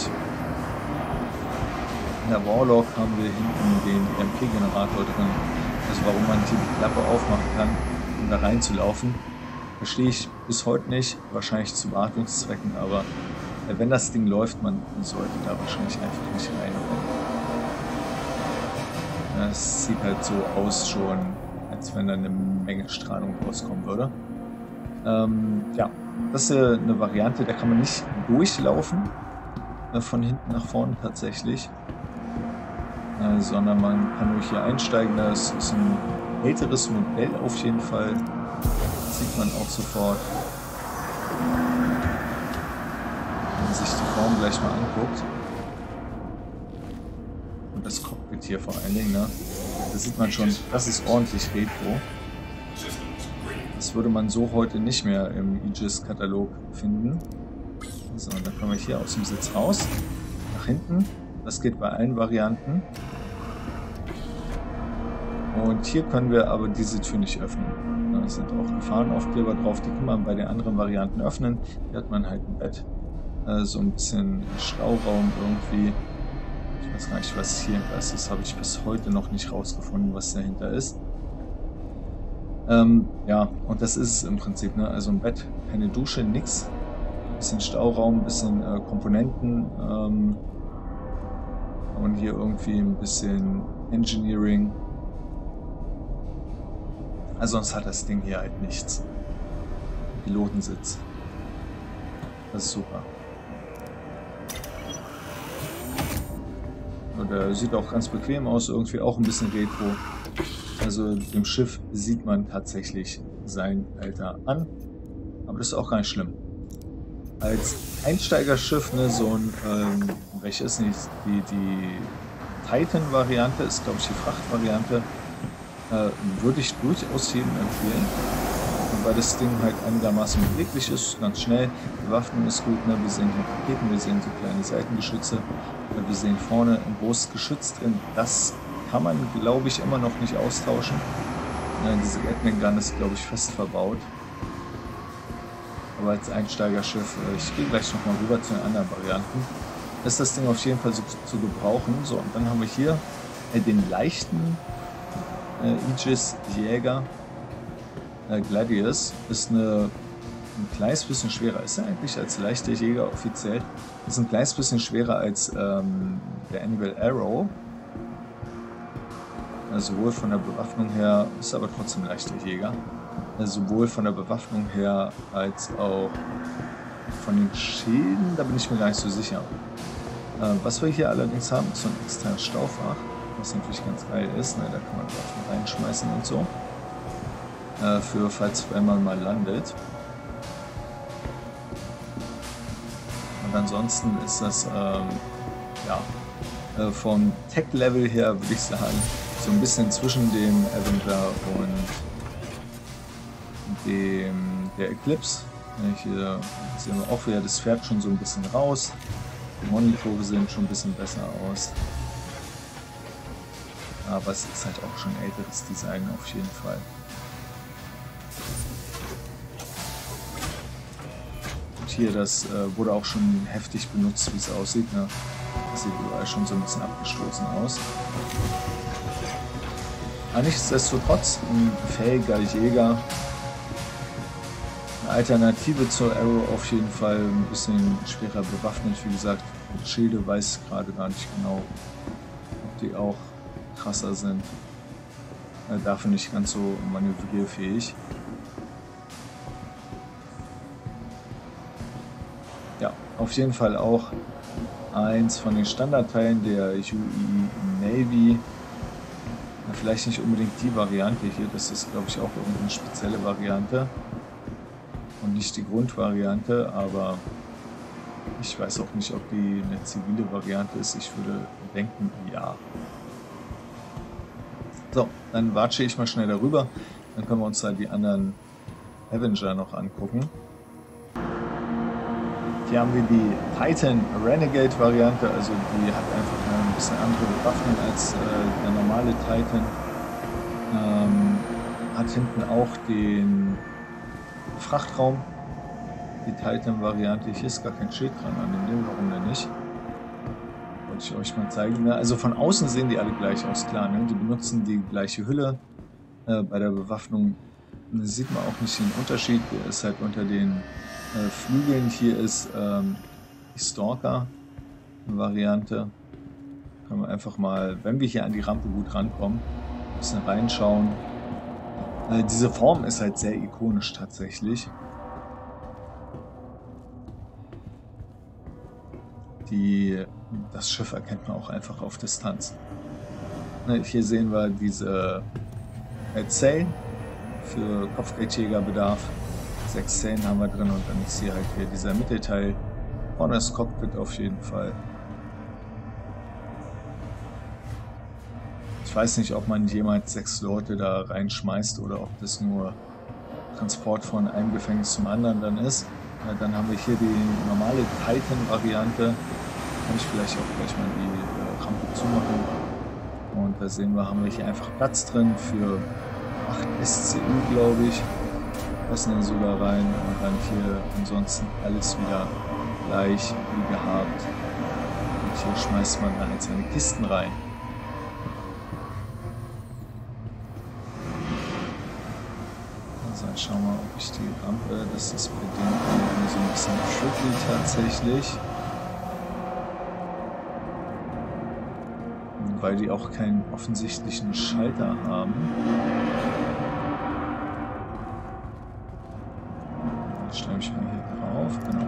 in der Warlock haben wir hinten den E M P-Generator drin. Also warum man hier die Klappe aufmachen kann, um da reinzulaufen, verstehe ich bis heute nicht. Wahrscheinlich zu Wartungszwecken, aber wenn das Ding läuft, man sollte da wahrscheinlich einfach nicht reinrennen. Es sieht halt so aus schon, als wenn da eine Menge Strahlung rauskommen würde. Ähm, ja, das ist eine Variante, da kann man nicht durchlaufen, äh, von hinten nach vorne tatsächlich, äh, sondern man kann nur hier einsteigen. Das ist ein älteres Modell auf jeden Fall, das sieht man auch sofort. Wenn man sich die Form gleich mal anguckt. Und das Cockpit hier vor allen Dingen, ne? Da sieht man schon, das ist ordentlich Retro. Das würde man so heute nicht mehr im Aegis-Katalog finden. So, dann kommen wir hier aus dem Sitz raus, nach hinten. Das geht bei allen Varianten. Und hier können wir aber diese Tür nicht öffnen. Da sind auch Gefahrenaufkleber drauf, die kann man bei den anderen Varianten öffnen. Hier hat man halt ein Bett, äh, so ein bisschen Stauraum irgendwie. Ich weiß gar nicht, was hier ist. Das habe ich bis heute noch nicht rausgefunden, was dahinter ist. Ähm, ja, und das ist es im Prinzip, ne? Also ein Bett, keine Dusche, nix. Ein bisschen Stauraum, ein bisschen äh, Komponenten. Ähm, und hier irgendwie ein bisschen Engineering. Also sonst hat das Ding hier halt nichts. Pilotensitz. Das ist super. Und der sieht auch ganz bequem aus, irgendwie auch ein bisschen retro. Also dem Schiff sieht man tatsächlich sein Alter an. Aber das ist auch gar nicht schlimm. Als Einsteigerschiff, ne, so ein, ähm, welches ist nicht, die, die Titan-Variante ist, glaube ich, die Frachtvariante. Äh, würde ich durchaus jedem empfehlen, weil das Ding halt einigermaßen beweglich ist, ganz schnell. Die Bewaffnung ist gut, ne? Wir sehen hier Raketen, wir sehen so kleine Seitengeschütze, wir sehen vorne ein großes Geschütz drin. Das kann man, glaube ich, immer noch nicht austauschen. Ja, diese Gatling Gun ist, glaube ich, fest verbaut. Aber als Einsteigerschiff, äh, ich gehe gleich nochmal rüber zu den anderen Varianten, ist das Ding auf jeden Fall so zu gebrauchen. So, und dann haben wir hier äh, den leichten Äh, Aegis Jäger äh, Gladius ist eine, ein kleines bisschen schwerer. Ist er eigentlich als leichter Jäger offiziell? Ist ein kleines bisschen schwerer als ähm, der Anvil Arrow. Also sowohl von der Bewaffnung her, ist aber trotzdem leichter Jäger. Also sowohl von der Bewaffnung her als auch von den Schilden, da bin ich mir gar nicht so sicher. Äh, was wir hier allerdings haben, ist so ein externes Staufach. Was natürlich ganz geil ist, ne? Da kann man Waffen reinschmeißen und so. Äh, für falls wenn man mal landet. Und ansonsten ist das ähm, ja, äh, vom Tech-Level her, würde ich sagen, so ein bisschen zwischen dem Avenger und dem der Eclipse. Hier sehen wir auch wieder, das fährt schon so ein bisschen raus. Die Monitore sehen schon ein bisschen besser aus. Aber es ist halt auch schon älteres Design auf jeden Fall. Und hier, das äh, wurde auch schon heftig benutzt, wie es aussieht. Ne? Das sieht überall schon so ein bisschen abgestoßen aus. Aber nichtsdestotrotz ein fähiger Jäger. Eine Alternative zur Arrow auf jeden Fall, ein bisschen schwerer bewaffnet. Wie gesagt, Schilde weiß ich gerade gar nicht genau, ob die auch krasser sind. Äh, dafür nicht ganz so manövrierfähig. Ja, auf jeden Fall auch eins von den Standardteilen der U E Navy. Na, vielleicht nicht unbedingt die Variante hier, das ist glaube ich auch irgendeine spezielle Variante und nicht die Grundvariante, aber ich weiß auch nicht, ob die eine zivile Variante ist. Ich würde denken, ja. So, dann watsche ich mal schnell darüber. Dann können wir uns halt die anderen Avenger noch angucken. Hier haben wir die Titan Renegade Variante. Also die hat einfach ein bisschen andere Bewaffnung als äh, der normale Titan. Ähm, hat hinten auch den Frachtraum. Die Titan Variante. Hier ist gar kein Schild dran an dem Ding. Warum denn nicht? Wollte ich euch mal zeigen. Ne? Also von außen sehen die alle gleich aus, klar. Ne? Die benutzen die gleiche Hülle. Äh, bei der Bewaffnung sieht man auch nicht den Unterschied. Der ist halt unter den äh, Flügeln. Hier ist ähm, die Stalker-Variante. Können wir einfach mal, wenn wir hier an die Rampe gut rankommen, ein bisschen reinschauen. Äh, diese Form ist halt sehr ikonisch tatsächlich. Die, das Schiff erkennt man auch einfach auf Distanz. Ne, hier sehen wir diese äh, Zellen für Kopfgeldjägerbedarf. Sechs Zellen haben wir drin und dann ist hier halt hier dieser Mittelteil. Vorne das Cockpit auf jeden Fall. Ich weiß nicht, ob man jemals sechs Leute da reinschmeißt oder ob das nur Transport von einem Gefängnis zum anderen dann ist. Ja, dann haben wir hier die normale Titan-Variante. Kann ich vielleicht auch gleich mal die äh, Rampe zumachen. Und da sehen wir, haben wir hier einfach Platz drin für acht S C U, glaube ich. Passen dann sogar rein und dann hier ansonsten alles wieder gleich wie gehabt. Und hier schmeißt man dann halt seine Kisten rein. Also dann schauen wir mal, ob ich die Rampe, das ist bei denen so ein bisschen tricky tatsächlich. Weil die auch keinen offensichtlichen Schalter haben. Dann stelle ich mal hier drauf, genau.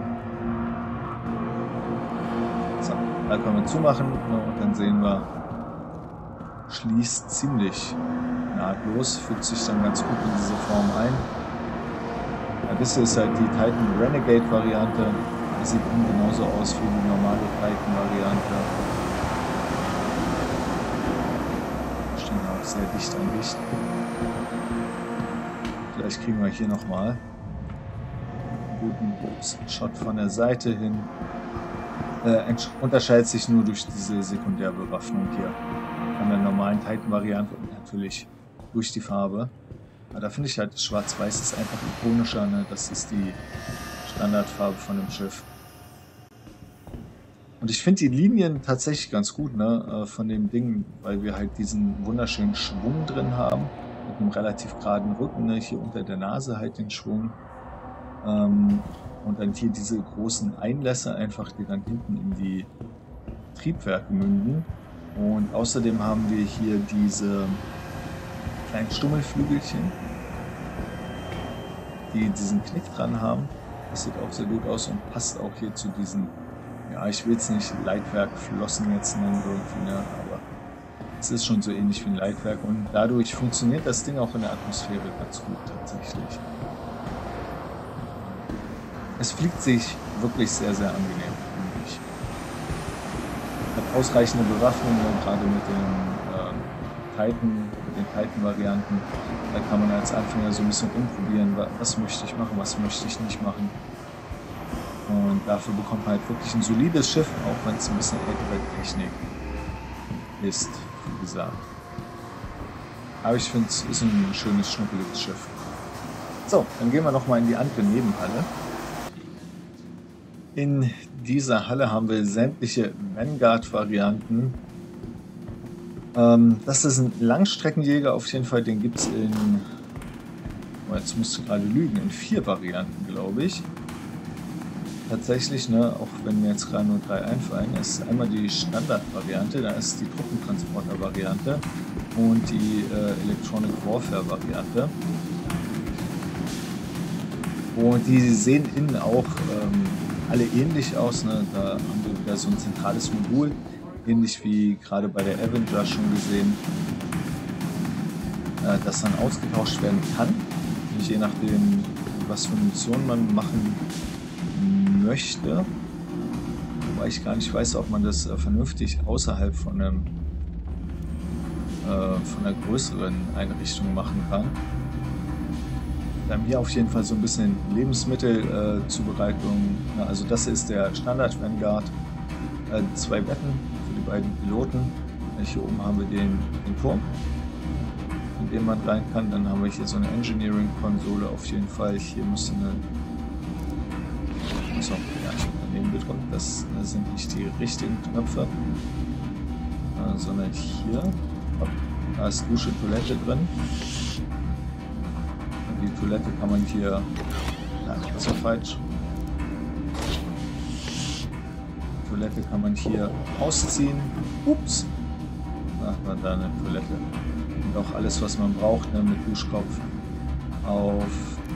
So, da können wir zumachen und dann sehen wir, schließt ziemlich nahtlos, fügt sich dann ganz gut in diese Form ein. Ja, das hier ist halt die Titan Renegade Variante. Die sieht genauso aus wie die normale Titan Variante. Sehr dicht an dicht. Vielleicht kriegen wir hier nochmal einen guten Shot von der Seite hin. Äh, unterscheidet sich nur durch diese Sekundärbewaffnung hier von der normalen Titan-Variante und natürlich durch die Farbe. Aber da finde ich halt, das Schwarz-Weiß ist einfach ikonischer, ne? Das ist die Standardfarbe von dem Schiff. Und ich finde die Linien tatsächlich ganz gut, ne, von dem Ding, weil wir halt diesen wunderschönen Schwung drin haben, mit einem relativ geraden Rücken, ne, hier unter der Nase halt den Schwung. Ähm, und dann hier diese großen Einlässe einfach, die dann hinten in die Triebwerke münden. Und außerdem haben wir hier diese kleinen Stummelflügelchen, die diesen Knick dran haben. Das sieht auch sehr gut aus und passt auch hier zu diesen, ja, ich will es nicht Leitwerkflossen jetzt nennen, irgendwie, ne, aber es ist schon so ähnlich wie ein Leitwerk und dadurch funktioniert das Ding auch in der Atmosphäre ganz gut tatsächlich. Es fliegt sich wirklich sehr, sehr angenehm, finde ich. Hat ausreichende Bewaffnung, gerade mit den äh, Titan, mit den Titan-Varianten. Da kann man als Anfänger so ein bisschen umprobieren, was möchte ich machen, was möchte ich nicht machen. Und dafür bekommt man halt wirklich ein solides Schiff, auch wenn es ein bisschen ältere Technik ist, wie gesagt. Aber ich finde, es ist ein schönes, schnuckeliges Schiff. So, dann gehen wir nochmal in die andere Nebenhalle. In dieser Halle haben wir sämtliche Vanguard-Varianten. Ähm, das ist ein Langstreckenjäger, auf jeden Fall, den gibt es in, oh, jetzt musst du gerade lügen, in vier Varianten, glaube ich. Tatsächlich, ne, auch wenn mir jetzt gerade nur drei einfallen, ist einmal die Standard-Variante, da ist die Truppentransporter-Variante und die äh, Electronic Warfare-Variante. Und die sehen innen auch ähm, alle ähnlich aus, ne? Da haben wir wieder so ein zentrales Modul, ähnlich wie gerade bei der Avenger schon gesehen, äh, das dann ausgetauscht werden kann, je nachdem, was für eine Mission man machen möchte, wobei ich gar nicht weiß, ob man das äh, vernünftig außerhalb von, einem, äh, von einer größeren Einrichtung machen kann. Wir haben hier auf jeden Fall so ein bisschen Lebensmittelzubereitung. Äh, also das ist der Standard Vanguard. Äh, zwei Betten für die beiden Piloten. Hier oben haben wir den, den Turm, in den man rein kann. Dann haben wir hier so eine Engineering-Konsole auf jeden Fall. Hier müsste eine So, ja, ich habe daneben gedrückt, das, das sind nicht die richtigen Knöpfe, äh, sondern hier, oh, da ist Dusche, Toilette drin. Und die Toilette kann man hier, nein, das war falsch. Die Toilette kann man hier ausziehen, ups, da hat man da eine Toilette. Und auch alles, was man braucht, ne, mit Duschkopf auf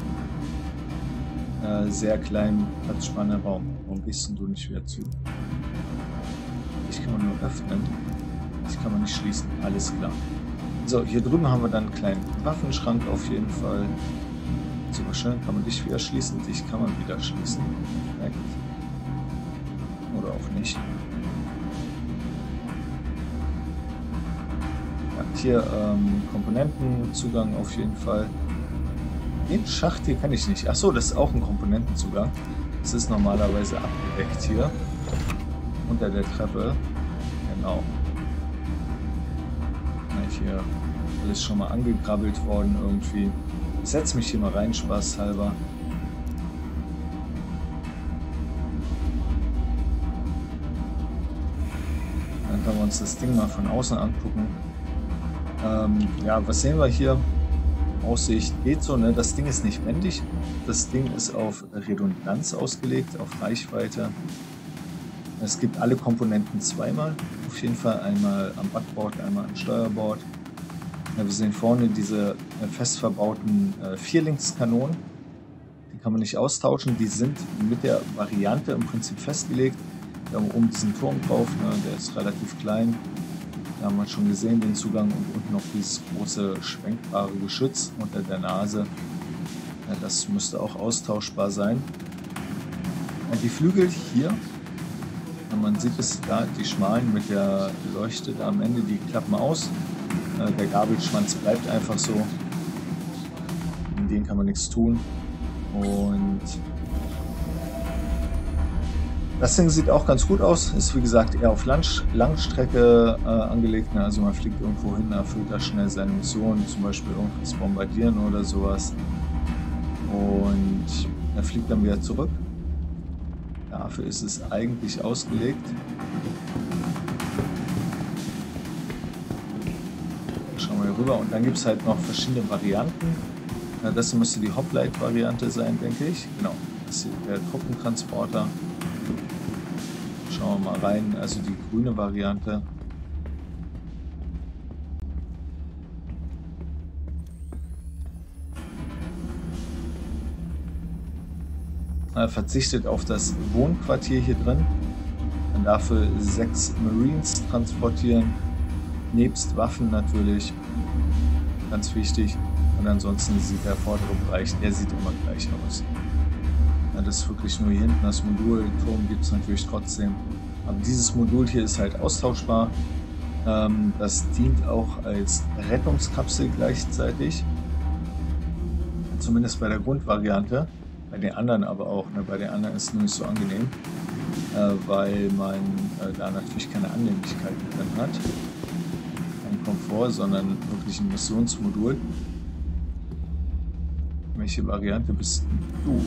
sehr kleinen Platzspannerraum. Warum gehst du nicht wieder zu? Ich kann man nur öffnen. Ich kann man nicht schließen. Alles klar. So, hier drüben haben wir dann einen kleinen Waffenschrank auf jeden Fall. Super schön. Kann man dich wieder schließen? Dich kann man wieder schließen. Perfekt. Oder auch nicht. Ja, hier ähm, Komponentenzugang auf jeden Fall. Den Schacht hier kann ich nicht. Achso, das ist auch ein Komponentenzugang. Das ist normalerweise abgedeckt hier. Unter der Treppe. Genau. hier alles schon mal angegrabbelt worden irgendwie. Ich setze mich hier mal rein, spaßhalber. Dann können wir uns das Ding mal von außen angucken. Ähm, ja, was sehen wir hier? Aussicht geht so, ne? Das Ding ist nicht wendig. Das Ding ist auf Redundanz ausgelegt, auf Reichweite. Es gibt alle Komponenten zweimal. Auf jeden Fall einmal am Backbord, einmal am Steuerbord. Ja, wir sehen vorne diese äh, fest verbauten äh, Vierlinkskanonen. Die kann man nicht austauschen. Die sind mit der Variante im Prinzip festgelegt. Wir haben oben diesen Turm drauf, ne? Der ist relativ klein. Da haben wir schon gesehen, den Zugang, und unten noch dieses große schwenkbare Geschütz unter der Nase. Ja, das müsste auch austauschbar sein. Und die Flügel hier, ja, man sieht es da, die schmalen mit der Leuchte da am Ende, die klappen aus. Ja, der Gabelschwanz bleibt einfach so. In den kann man nichts tun. Und das Ding sieht auch ganz gut aus, ist wie gesagt eher auf Lang Langstrecke äh, angelegt, ne? Also man fliegt irgendwo hin, erfüllt da schnell seine Mission, zum Beispiel irgendwas bombardieren oder sowas, und er fliegt dann wieder zurück. Dafür ist es eigentlich ausgelegt. Schauen wir hier rüber, und dann gibt es halt noch verschiedene Varianten. Ja, das müsste die Hoplite-Variante sein, denke ich. Genau, das ist der Truppentransporter. Schauen wir mal rein, also die grüne Variante. Er verzichtet auf das Wohnquartier hier drin. Dann dafür sechs Marines transportieren, nebst Waffen natürlich, ganz wichtig. Und ansonsten sieht der vordere Bereich, der sieht immer gleich aus. Ja, das ist wirklich nur hier hinten das Modul. Den Turm gibt es natürlich trotzdem. Aber dieses Modul hier ist halt austauschbar. Ähm, das dient auch als Rettungskapsel gleichzeitig. Zumindest bei der Grundvariante. Bei den anderen aber auch. Ne? Bei den anderen ist es nur nicht so angenehm, äh, weil man äh, da natürlich keine Annehmlichkeiten drin hat. Kein Komfort, sondern wirklich ein Missionsmodul. Welche Variante bist du?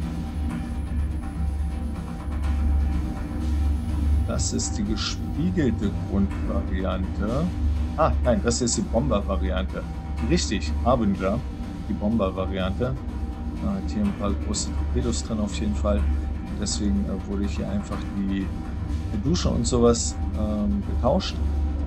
Das ist die gespiegelte Grundvariante. Ah, nein, das ist die Bomber-Variante. Richtig, haben wir die Bomber-Variante. Hat hier ein paar große Torpedos drin auf jeden Fall. Deswegen äh, wurde hier einfach die, die Dusche und sowas ähm, getauscht.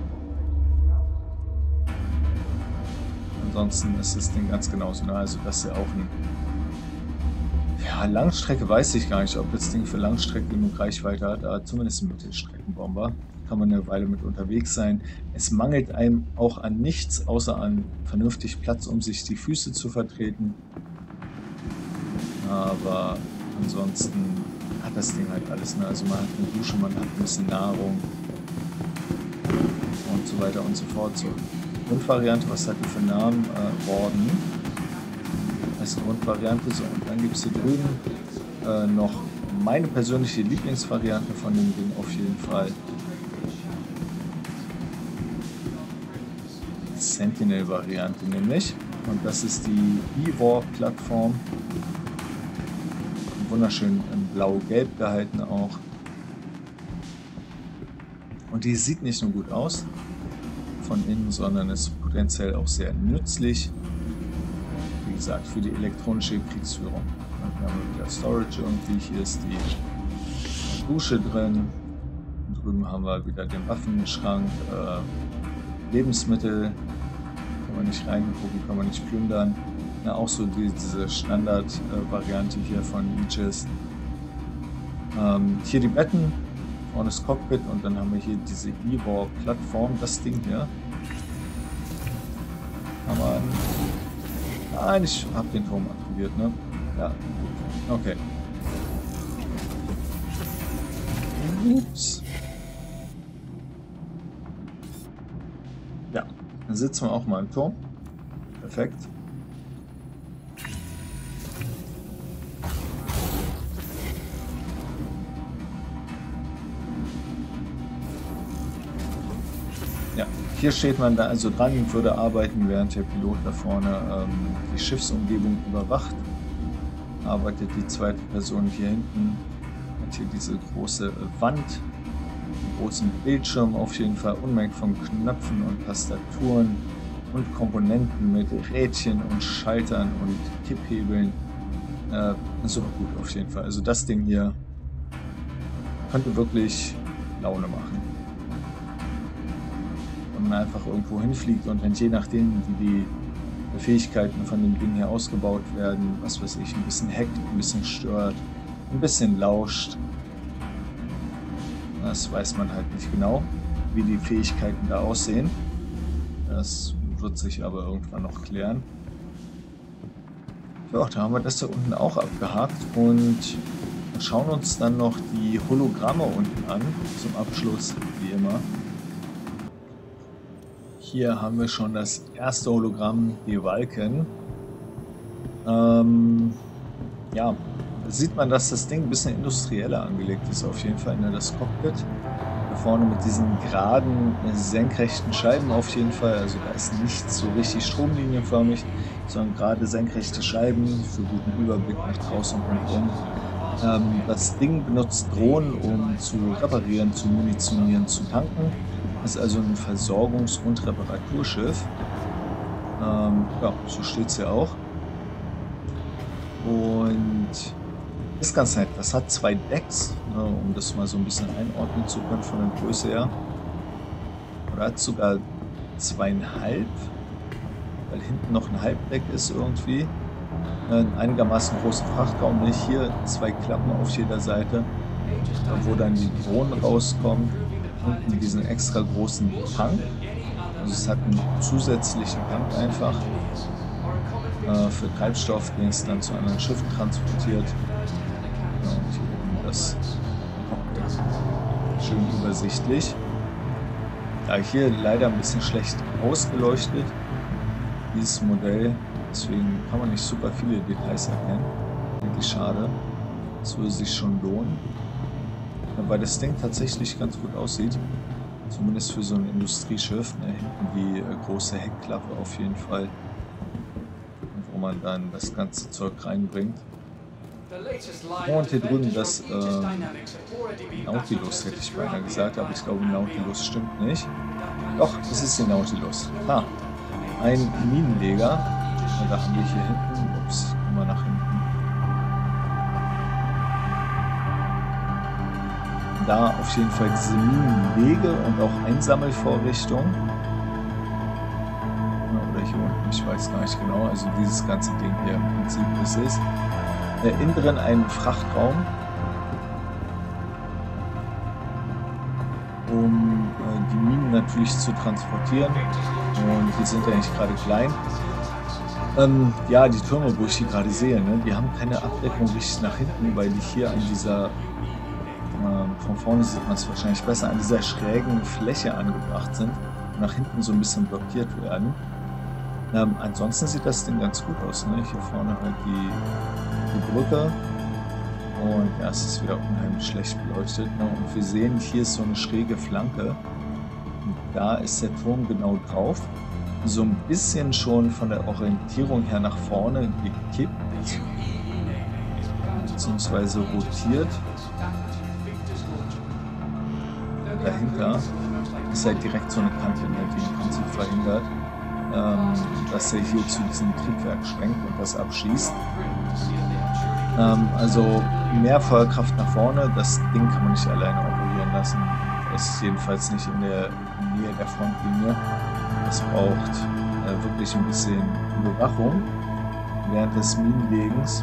Ansonsten ist das Ding ganz genauso. Ne? Also das ist ja auch ein... Ja, Langstrecke weiß ich gar nicht, ob das Ding für Langstrecke genug Reichweite hat, aber zumindest ein Mittelstreckenbomber. Kann man eine Weile mit unterwegs sein. Es mangelt einem auch an nichts, außer an vernünftig Platz, um sich die Füße zu vertreten. Aber ansonsten hat das Ding halt alles. Ne? Also man hat eine Dusche, man hat ein bisschen Nahrung und so weiter und so fort. So, Grundvariante, was hat die für Namen? Äh, Orden. Das ist die Grundvariante. So, und dann gibt es hier drüben äh, noch meine persönliche Lieblingsvariante von dem Ding auf jeden Fall. Sentinel-Variante nämlich. Und das ist die E-War-Plattform. Wunderschön in blau-gelb gehalten auch. Und die sieht nicht nur gut aus von innen, sondern ist potenziell auch sehr nützlich. Wie gesagt, für die elektronische Kriegsführung. Hier haben wir wieder Storage irgendwie. Hier ist die Dusche drin. Und drüben haben wir wieder den Waffenschrank. Äh, Lebensmittel. Kann man nicht reingucken, kann man nicht plündern. Ja, auch so die, diese Standard-Variante äh, hier von Aegis. Ähm, hier die Betten, vorne das Cockpit, und dann haben wir hier diese E-War-Plattform, das Ding hier. Kann man... Nein, ich habe den Turm aktiviert, ne? Ja, okay. Ups. Ja, dann sitzen wir auch mal im Turm. Perfekt. hier steht man da also dran und würde arbeiten, während der Pilot da vorne ähm, die Schiffsumgebung überwacht. Arbeitet die zweite Person hier hinten. Hat hier diese große Wand, einen großen Bildschirm auf jeden Fall, Unmengen von Knöpfen und Tastaturen und Komponenten mit Rädchen und Schaltern und Kipphebeln. Äh, super gut auf jeden Fall. Also das Ding hier könnte wirklich Laune machen. Wenn man einfach irgendwo hinfliegt und wenn je nachdem, wie die Fähigkeiten von dem Ding hier ausgebaut werden, was weiß ich, ein bisschen hackt, ein bisschen stört, ein bisschen lauscht. Das weiß man halt nicht genau, wie die Fähigkeiten da aussehen. Das wird sich aber irgendwann noch klären. Ja, da haben wir das da unten auch abgehakt und schauen uns dann noch die Hologramme unten an, zum Abschluss, wie immer. Hier haben wir schon das erste Hologramm, die Vulcan. Ähm, ja, da sieht man, dass das Ding ein bisschen industrieller angelegt ist, auf jeden Fall, ne, das Cockpit. Da vorne mit diesen geraden, senkrechten Scheiben auf jeden Fall, also da ist nicht so richtig stromlinienförmig, sondern gerade senkrechte Scheiben für guten Überblick nach draußen und rundherum. Ähm, das Ding benutzt Drohnen, um zu reparieren, zu munitionieren, zu tanken. Das ist also ein Versorgungs- und Reparaturschiff. Ähm, ja, so steht es ja auch. Und ist ganz nett. Das hat zwei Decks, ne, um das mal so ein bisschen einordnen zu können von der Größe her. Oder hat sogar zweieinhalb, weil hinten noch ein Halbdeck ist irgendwie. Ein einigermaßen großen Frachtraum. Ne? Hier zwei Klappen auf jeder Seite, wo dann die Drohnen rauskommen. Unten diesen extra großen Tank. Also es hat einen zusätzlichen Tank einfach äh, für Treibstoff, den es dann zu anderen Schiffen transportiert. Ja, und hier oben das Cockpit. Schön übersichtlich. Ja, hier leider ein bisschen schlecht ausgeleuchtet, dieses Modell. Deswegen kann man nicht super viele Details erkennen. Eigentlich schade. Das würde sich schon lohnen. Weil das Ding tatsächlich ganz gut aussieht. Zumindest für so ein Industrieschiff. Ne? Hinten die äh, große Heckklappe auf jeden Fall. Wo man dann das ganze Zeug reinbringt. Und hier drüben das äh, Nautilus, hätte ich beinahe gesagt. Aber ich glaube, Nautilus stimmt nicht. Doch, es ist die Nautilus. Ah, ein Minenleger. Und da haben wir hier hinten. Ups, gehen wir nach hinten. Da auf jeden Fall diese Minenwege und auch Einsammelvorrichtung. Oder hier unten, ich weiß gar nicht genau. Also dieses ganze Ding hier im Prinzip ist es. Äh, innen drin ein Frachtraum, um äh, die Minen natürlich zu transportieren. Und die sind ja nicht gerade klein. Ähm, ja, die Türme, wo ich die gerade sehe, ne, die haben keine Abdeckung richtig nach hinten, weil die hier an dieser von vorne sieht man es wahrscheinlich besser, an dieser schrägen Fläche angebracht sind und nach hinten so ein bisschen blockiert werden. Ähm, ansonsten sieht das Ding ganz gut aus. Ne? Hier vorne halt die, die Brücke und ja, es ist wieder unheimlich schlecht beleuchtet. Ne? Und wir sehen, hier ist so eine schräge Flanke und da ist der Turm genau drauf. So ein bisschen schon von der Orientierung her nach vorne gekippt bzw. rotiert. Dahinter ist halt direkt so eine Kante, die im Prinzip verhindert, ähm, dass er hier zu diesem Triebwerk schwenkt und das abschießt. Ähm, also mehr Feuerkraft nach vorne, das Ding kann man nicht alleine operieren lassen. Das ist jedenfalls nicht in der Nähe der Frontlinie. Es braucht äh, wirklich ein bisschen Überwachung während des Minenlegens.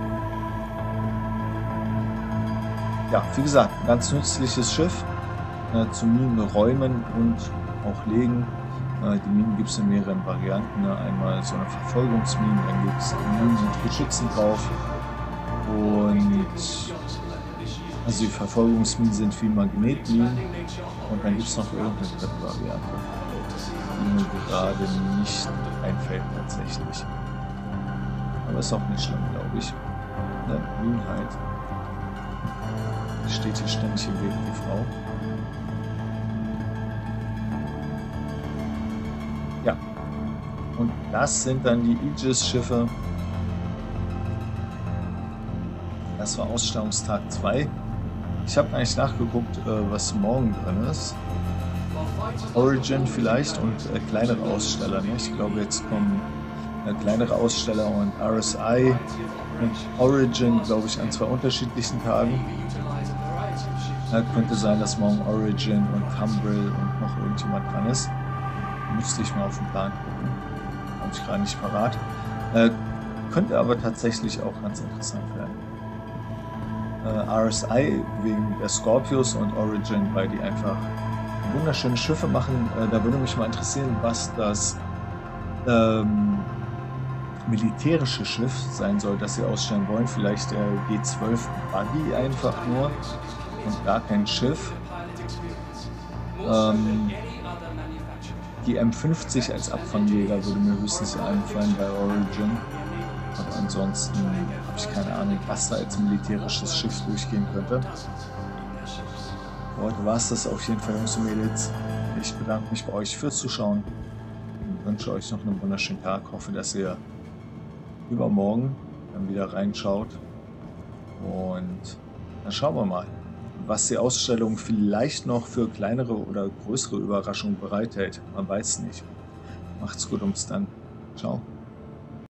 Ja, wie gesagt, ein ganz nützliches Schiff. Zu Minen räumen und auch legen. Die Minen gibt es in mehreren Varianten. Einmal so eine Verfolgungsmine, dann gibt es Minen mit Geschützen drauf. Und also die Verfolgungsminen sind wie Magnetminen. Und dann gibt es noch irgendeine dritte Variante, die mir gerade nicht einfällt tatsächlich. Aber ist auch nicht schlimm, glaube ich. Ja, Minen halt. Steht hier ständig im Weg, die Frau. Ja. Und das sind dann die Aegis-Schiffe. Das war Ausstellungstag zwei. Ich habe eigentlich nachgeguckt, was morgen drin ist. Origin vielleicht und äh, kleinere Aussteller. Ne? Ich glaube, jetzt kommen äh, kleinere Aussteller und R S I und Origin, glaube ich, an zwei unterschiedlichen Tagen. Äh, könnte sein, dass morgen Origin und Cumbrill und noch irgendjemand dran ist. Müsste ich mal auf den Plan gucken. Habe ich gerade nicht parat. Äh, könnte aber tatsächlich auch ganz interessant werden. R S I wegen der Scorpius und Origin, weil die einfach wunderschöne Schiffe machen. Äh, da würde mich mal interessieren, was das ähm, militärische Schiff sein soll, das sie ausstellen wollen. Vielleicht der G zwölf Buggy einfach nur und gar kein Schiff. Ähm, die M fünfzig als Abfangjäger würde mir höchstens einfallen bei Origin. Aber ansonsten habe ich keine Ahnung, was da als militärisches Schiff durchgehen könnte. Heute war es das auf jeden Fall, Jungs und Mädels. Ich bedanke mich bei euch fürs Zuschauen und wünsche euch noch einen wunderschönen Tag. Hoffe, dass ihr übermorgen dann wieder reinschaut. Und dann schauen wir mal, was die Ausstellung vielleicht noch für kleinere oder größere Überraschungen bereithält. Man weiß nicht. Macht's gut und bis dann. Ciao.